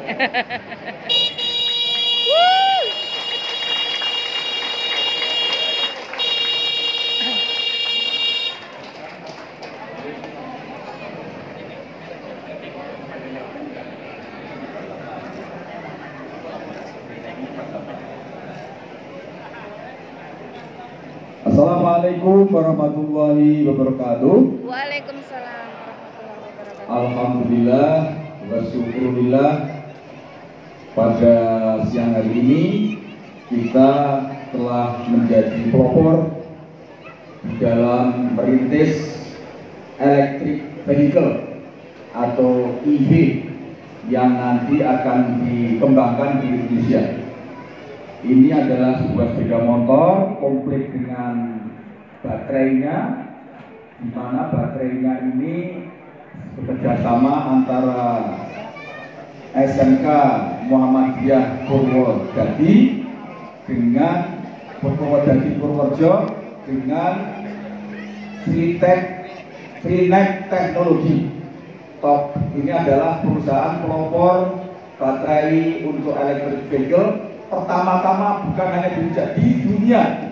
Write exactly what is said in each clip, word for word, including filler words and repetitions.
Assalamualaikum warahmatullahi wabarakatuh. Waalaikumsalam warahmatullahi wabarakatuh. Alhamdulillah wa syukurillah, pada siang hari ini kita telah menjadi pelopor di dalam merintis electric vehicle atau E V yang nanti akan dikembangkan di Indonesia. Ini adalah sebuah sepeda motor komplit dengan baterainya, di mana baterainya ini bekerjasama antara S M K Muhammadiyah Purwodadi dengan Purwodadi Purworejo dengan Freetech Freenet Teknologi. Top ini adalah perusahaan pelopor baterai untuk electric vehicle pertama-tama, bukan hanya di dunia.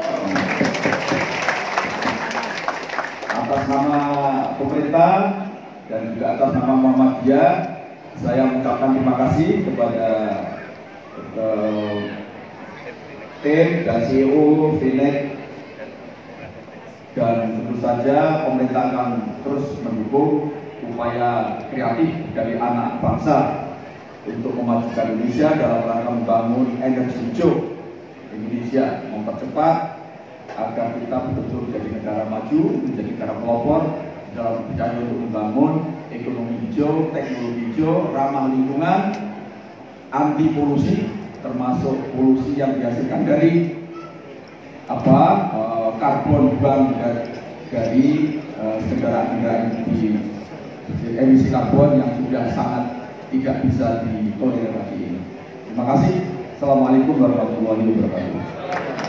Atas nama pemerintah dan juga atas nama Muhammadiyah, saya mengucapkan terima kasih kepada uh, tim dan C E O Freenet, dan tentu saja pemerintah akan terus mendukung upaya kreatif dari anak bangsa untuk memajukan Indonesia dalam rangka membangun energi hijau Indonesia, mempercepat agar kita betul-betul menjadi negara maju, menjadi negara pelopor dalam bidang untuk membangun ekonomi hijau, teknologi hijau, ramah lingkungan, anti polusi, termasuk polusi yang dihasilkan dari apa uh, karbon buang dari kendaraan-kendaraan uh, di, di emisi karbon yang sudah sangat tidak bisa ditolerir lagi. Terima kasih. Assalamualaikum warahmatullahi wabarakatuh.